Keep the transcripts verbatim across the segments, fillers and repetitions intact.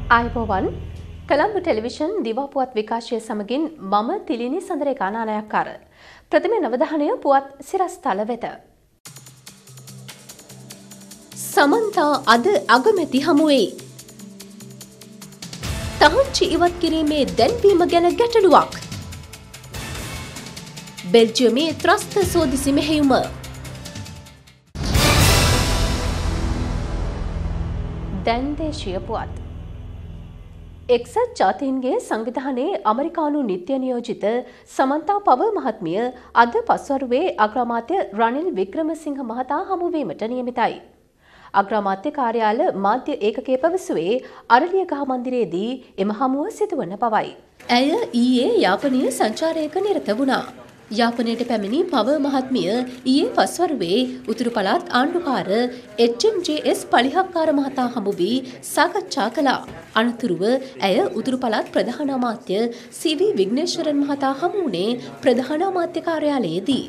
ආයුබෝවන් කොළඹ ටෙලිවිෂන් දිවා පුවත් විකාශය සමගින් මම තිලිනි සඳරේකා නානායක්කාර. ප්‍රථම නවධානය පුවත් සිරස්තල වෙත. සමන්තා අද අගමැති හමුවේ තහංචි ඉවත් කිරීමේ දැන්වීම ගැන ගැටලුවක්. බෙල්ජියමේ ත්‍රස්ත සෝදිසි මෙහෙයුම. දැන් දේශීය පුවත්. එක්සත් ජාතීන්ගේ සංවිධානයේ අමරිකානු නිත්‍ය නියෝජිත සමන්තා පවර් මහත්මිය අද පස්වරුවේ අග්‍රාමාත්‍ය රනිල් වික්‍රමසිංහ මහතා හමුවීමට නියමිතයි. අග්‍රාමාත්‍ය කාර්යාල මාධ්‍ය ඒකකයේ පැවසුවේ අරලියගහ මන්දිරයේදී එම හමුව සිදුවන බවයි. ඇය ඊයේ යාපනීය සංචාරයක නිරත වුණා. යාපනයට පැමිණි පවර් මහත්මිය ඊයේ පස්වරුවේ උතුරු පළාත් ආණ්ඩුකාර H M J S Palihakkara මහතා හමු වී සාකච්ඡා කළා. අනතුරුව ඇය උතුරු පළාත් ප්‍රධාන අමාත්‍ය සී වී විග්නේශ්වරන් මහතා හමු වුණේ ප්‍රධාන අමාත්‍ය කාර්යාලයේදී.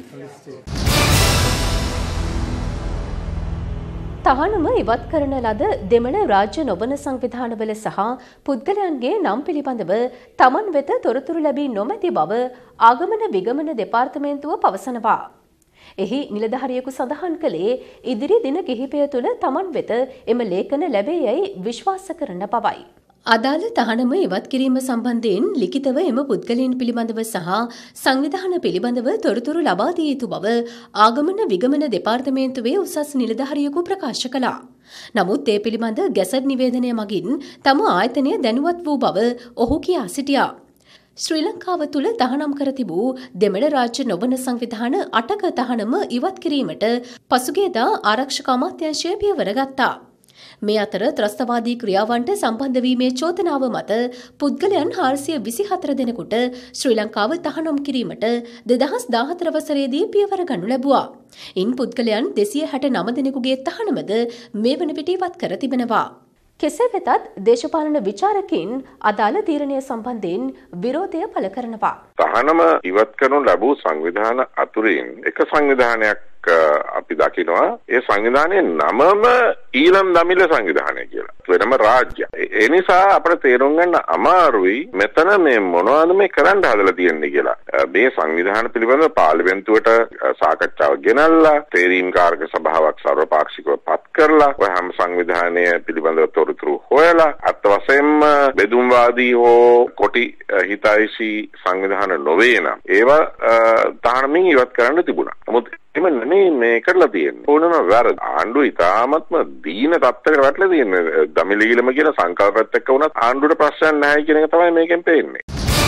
තහනම ඉවත් කරන ලද දෙමළ රාජ්‍ය නොවන සංවිධානවල සහ පුද්ගලයන්ගේ නම් පිළිබඳව තමන් වෙත තොරතුරු ලැබී නොමැති බව ආගමන විගමන දෙපාර්තමේන්තුව පවසනවා. එහි නිලධාරියෙකු සඳහන් කළේ ඉදිරි දින කිහිපය තුළ තමන් වෙත එම ලේඛන ලැබේ යයි විශ්වාස කරන බවයි. අදාළ තහනම ඉවත් කිරීම සම්බන්ධයෙන් ලිඛිතව එම පුද්ගලයන් පිළිබඳව සහ සංවිධාන පිළිබඳව තොරතුරු ලබා දිය යුතු බව ආගමන විගමන දෙපාර්තමේන්තුවේ උසස් නිලධාරියෙකු ප්‍රකාශ කළා. නමුත් ඒ පිළිබඳ ගැසට් නිවේදනය මගින් තම ආයතනය දැනුවත් වූ බව ඔහු කියා සිටියා. ශ්‍රී ලංකාව තුළ තහනම් කර තිබූ දෙමළ රාජ්‍ය නොවන සංවිධාන අටක තහනම ඉවත් කිරීමට පසුගියදා ආරක්ෂක අමාත්‍යාංශය පියවර ගත්තා. මේ අතර ත්‍රස්තවාදී ක්‍රියාවන්ට සම්බන්ධ වීමේ චෝදනාව මත පුද්ගලයන් හාරසිය විසිහතර දෙනෙකුට ශ්‍රී ලංකාව තහනම් කිරීමට දෙදහස් දාහතර වසරේදී පියවර ගනු ලැබුවා. ඉන් පුද්ගලයන් දෙසිය හැට නව දෙනෙකුගේ තහනමද මේ වන විට ඉවත් කර තිබෙනවා. කෙසේ වෙතත් දේශපාලන විචාරකින් අදාළ තීරණය සම්බන්ධයෙන් විරෝධය පළ කරනවා. තහනම ඉවත් කරනු ලැබූ සංවිධාන අතුරින් එක සංවිධානයක් අපි දකිනවා. ඒ සංවිධානයේ නමම ඊළම් දමිළ සංවිධානය කියලා. වෙනම රාජ්‍ය. ඒ නිසා අපිට තේරුම් ගන්න අමාරුයි මෙතන මේ මොනවද මේ කරන්න හදලා තියෙන්නේ කියලා. මේ සංවිධාන පිළිබඳව පාර්ලිමේන්තුවට සාකච්ඡාවක් ගෙනල්ලා තේරීම් කාරක සභාවක් සර්වපාක්ෂිකව පත් කරලා ඔය හැම සංවිධානය පිළිබඳව තොරතුරු හොයලා අත් වශයෙන්ම බෙදුම්වාදී හෝ කොටි හිතයිසී සංවිධාන නොවේ නම් ඒවා තහනමින් ඉවත් කරන්න තිබුණා. නමුත් එම නෙමෙයි මේ කරලා තියෙන්නේ. ඕනම වැරදි. ආණ්ඩුව ඉතාමත්ම දීන තත්ත්වයකට වැටලා තියෙන්නේ. දමිලීලම කියන සංකල්පයත් එක්ක වුණත් ආණ්ඩුවට ප්‍රශ්න නැහැ කියන එක තමයි මේකෙන් පේන්නේ.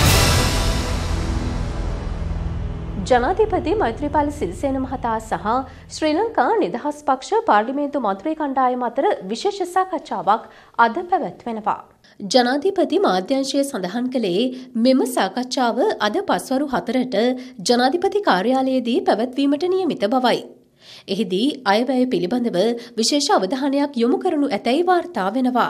ජනාධිපති මෛත්‍රීපාල සිරිසේන මහතා සහ ශ්‍රී ලංකා නිදහස් පක්ෂ පාර්ලිමේන්තු මන්ත්‍රී කණ්ඩායම අතර විශේෂ සාකච්ඡාවක් අද පැවැත්වෙනවා. ජනාධිපති මාධ්‍යංශය සඳහන් කළේ මෙම සාකච්ඡාව අද පස්වරු හතරට ජනාධිපති කාර්යාලයේදී පැවැත්වීමට නියමිත බවයි. එහිදී අයවැය පිළිබඳව විශේෂ අවධානයක් යොමු කරනු ඇතැයි වාර්තා වෙනවා.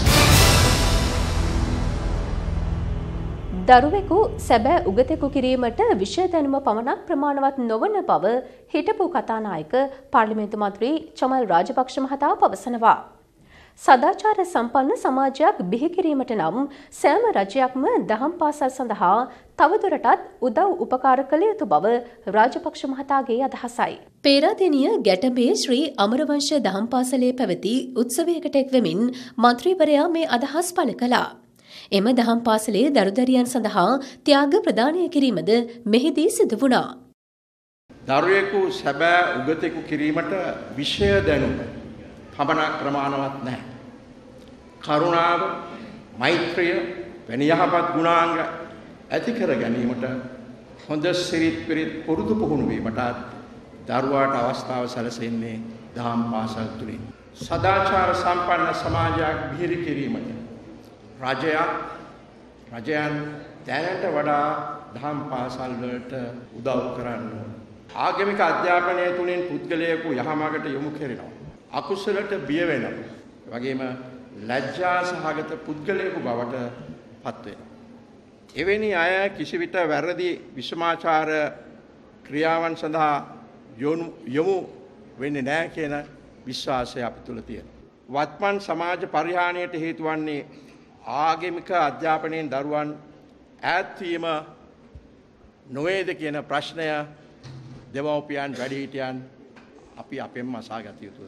දරුවෙකු සැබෑ උගතෙකු කිරීමට විෂය දැනුම පමණක් ප්‍රමාණවත් නොවන බව හිටපු කතානායක පාර්ලිමේන්තු මන්ත්‍රී චමල් රාජපක්ෂ මහතා පවසනවා. සදාචාර සම්පන්න සමාජයක් බිහි කිරීමට නම් සෑම රජයක්ම දහම් පාසල් සඳහා තවදුරටත් උදව් උපකාර කළ යුතු බව රාජපක්ෂ මහතාගේ අදහසයි. පේරාදෙණිය ගැටඹේ ශ්‍රී අමරවංශ දහම් පාසලේ පැවති උත්සවයකට එක්වෙමින් මන්ත්‍රීවරයා මේ අදහස් පළ කළා. එම දහම් පාසලේ දරුදරියන් සඳහා ත්‍යාග ප්‍රදානය කිරීමද මෙහිදී සිදු වුණා. දරුවෙකු සැබෑ උගතෙකු කිරීමට විෂය දැනුම පමණක් ප්‍රමාණවත් නැහැ. කරුණාව, මෛත්‍රිය, වැනි යහපත් ගුණාංග ඇති කර ගැනීමට හොඳ සිරිත් පිරිත් පුරුදු පුහුණු වීමට දරුවාට අවස්ථාව සැලසෙන්නේ දහම් පාසල් තුලින්. සදාචාර සම්පන්න සමාජයක් බිහි කිරීමට රජයක් රජයන් දැනට වඩා දහම් පාසල් වලට උදව් කරන්න ඕන. ආගමික අධ්‍යාපනය තුලින් පුද්ගලයෙකු යහමඟට යොමු කරනවා. අකුසලට බිය වෙනවා. වගේම ලැජ්ජා සහගත පුද්ගලයෙකු බවට පත් වෙනවා. එවැනි අය කිසිවිට වැරදි විෂමාචාර ක්‍රියාවන් සඳහා යොමු වෙන්නේ නැහැ කියන විශ්වාසය අප තුළ තියෙනවා. වත්මන් සමාජ පරිහානියට හේතු වන්නේ ආගමික අධ්‍යාපනයෙන් දරුවන් ඈත් වීම නොවේද කියන ප්‍රශ්නය දෙමව්පියන් වැඩිහිටියන් අපි අපෙන්ම අසාගත යුතුයි.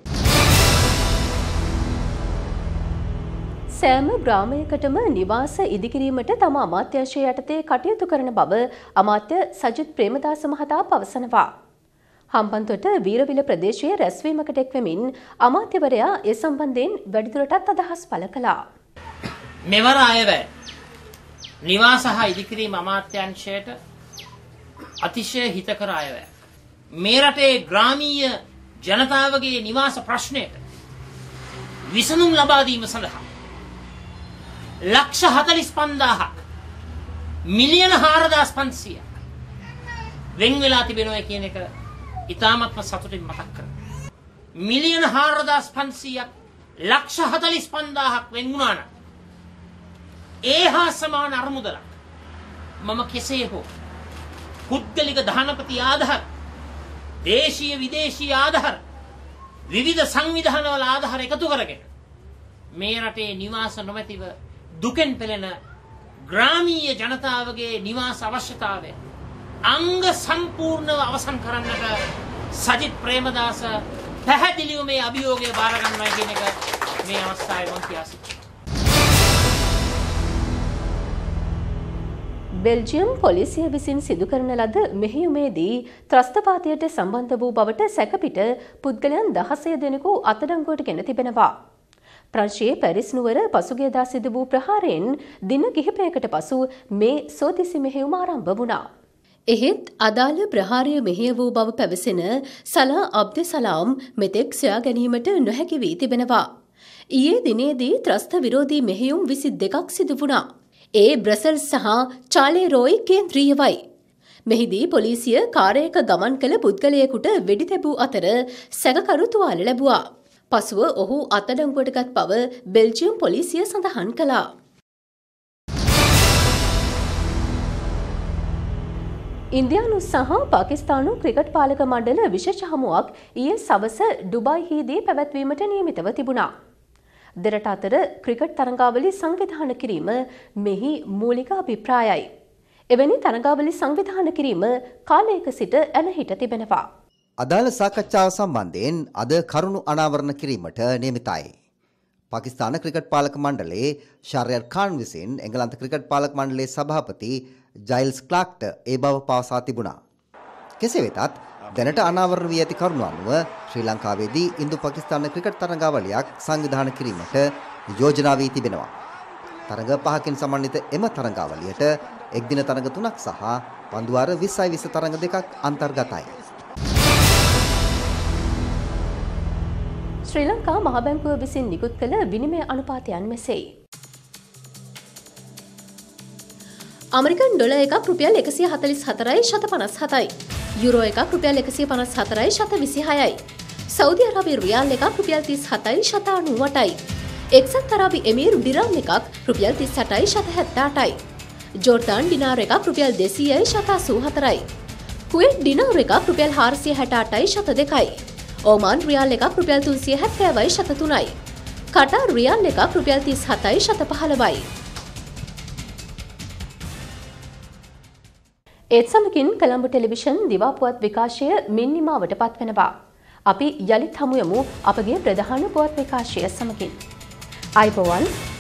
සෑම ග්‍රාමයකටම නිවාස ඉදිකිරීමට තම අමාත්‍යාංශය යටතේ කටයුතු කරන බව අමාත්‍ය සජිත් ප්‍රේමදාස මහතා පවසනවා. හම්බන්තොට වීරවිල ප්‍රදේශයේ රැස්වීමකට එක්වෙමින් අමාත්‍යවරයා ඒ සම්බන්ධයෙන් වැඩිදුරටත් අදහස් පළ කළා. මෙවර අයවැය නිවාස හා ඉදිකිරීම අමාත්‍යාංශයට අතිශය හිතකර අයවැය. මේ රටේ ග්‍රාමීය ජනතාවගේ නිවාස ප්‍රශ්නයට විසඳුම් ලබා දීම සඳහා ලක්ෂ හතළිස් පන්දාහක් මිලියන හාරදාස් පන්සියයක් වෙන් වෙලා තිබෙනවා කියන එක ඉතාමත්ම සතුටින් මතක් කරනවා. මිලියන හාරදාස් පන්සියයක් ලක්ෂ හතළිස් පන්දාහක් වෙන් වුණා නම් ඒ හා සමාන අරමුදලක් මම කෙසේ හෝ පුද්ගලික ධනපති ආධාර දේශීය විදේශීය ආධාර විවිධ සංවිධානවල ආධාර එකතු කරගෙන මේ රටේ නිවාස නොමැතිව දුකෙන් පෙළෙන ග්‍රාමීය ජනතාවගේ නිවාස අවශ්‍යතාවය අංග සම්පූර්ණව අවසන් කරන්නට සජිත් ප්‍රේමදාස පැහැදිලිව මේ අභියෝගය බාර ගන්නවා කියන එක මේ අවස්ථාවේ මම කියා සිටිනවා. බෙල්ජියම් පොලිසිය විසින් සිදු කරන ලද මෙහෙයුමේදී ත්‍රස්තවාදයට සම්බන්ධ වූ බවට සැකපිට පුද්ගලයන් දහසය දෙනෙකු අත්අඩංගුවට ගෙන තිබෙනවා. ප්‍රංශයේ පැරිස් නුවර පසුගියදා සිදු වූ ප්‍රහාරයෙන් දින කිහිපයකට පසු මේ සෝදිසි මෙහෙයුම ආරම්භ වුණා. එහෙත් අදාළ ප්‍රහාරය මෙහෙය වූ බව පැවසෙන සලා අබ්දෙසලාම් මෙතෙක් සොයා ගැනීමට නොහැකි වී තිබෙනවා. ඊයේ දිනේදී ත්‍රස්ත විරෝධී මෙහෙයුම් විසි දෙකක් සිදු වුණා. ඒ බ්‍රසල්ස් සහ චාලේ රෝයි කේන්ද්‍රීයවයි. මෙහිදී පොලිසිය කාර්යයක ගමන් කළ පුද්ගලයෙකුට වෙඩි තැබූ අතර සැකකරු තුවාල ලැබුවා. පසුව ඔහු අත්අඩංගුවට ගත් බව බෙල්ජියම් පොලිසිය සඳහන් කළා. ඉන්දියානු සහ පාකිස්තානු ක්‍රිකට් පාලක මණ්ඩල විශේෂ හමුවක් ඊයේ සවස ඩුබායිහිදී පැවැත්වීමට නියමිතව තිබුණා. දෙරට අතර ක්‍රිකට් තරඟාවලි සංවිධානය කිරීම මෙහි මූලික අභිප්‍රායයි. එවැනි තරඟාවලි සංවිධානය කිරීම කාලයක සිට ඇන හිට තිබෙනවා. අදාළ සාකච්ඡාව සම්බන්ධයෙන් අද කරුණු අනාවරණ කිරීමට නියමිතයි. පාකිස්තාන ක්‍රිකට් පාලක මණ්ඩලයේ ශාරියර් ඛාන් විසින් එංගලන්ත ක්‍රිකට් පාලක මණ්ඩලයේ සභාපති ජයිල්ස් ක්ලාක්ට ඒ බව පවසා තිබුණා. කෙසේ වෙතත් දැනට අනාවරණ වී ඇති කරුණු අනුව ශ්‍රී ලංකාවේදී ඉන්දු පාකිස්තාන ක්‍රිකට් තරඟාවලියක් සංවිධානය කිරීමට යෝජනා වී තිබෙනවා. තරඟ පහකින් සමන්විත එම තරඟාවලියට එක්දින තරඟ තුනක් සහ පන්දුවාර විස්සයි විස්ස තරඟ දෙකක් අන්තර්ගතයි. ශ්‍රී ලංකා මහ බැංකුව විසින් නිකුත් කළ විනිමය අනුපාතයන් මෙසේයි. අමරිකන් ඩොලර් එකක් රුපියල් එකසිය හතළිස් හතරයි ශත පනස් හතයි. යුරෝ එකක් රුපියල් එකසිය පනස් හතරයි ශත විසිහයයි. සෞදි අරාබි රියාල් එකක් රුපියල් තිස් හතයි ශත අනූඅටයි. එක්සත් අරාබි එමීර් දිරාම් එකක් රුපියල් තිස් අටයි ශත හැත්තඅටයි. ජෝර්දාන් ඩිනාර් එකක් රුපියල් දෙසීයයි ශත අසූ හතරයි. කුවේට් ඩිනාර් එකක් රුපියල් හාරසිය හැට අටයි ශත දෙකයි. ඕමාන් රියාල් එකක් රුපියල් තුන්සිය හැත්තෑවයි ශත තුනයි. කටාර් රියාල් එකක් රුපියල් තිස් හතයි ශත පහළොවයි. ඒත් සමගින් කොළඹ ටෙලිවිෂන් දිවා පුවත් විකාශය මින් නිමාවට පත්වනවා. අපි යළිත් හමු යමු අපගේ ප්‍රධාන පුවත් විකාශය සමගින්. අයිබෝවන්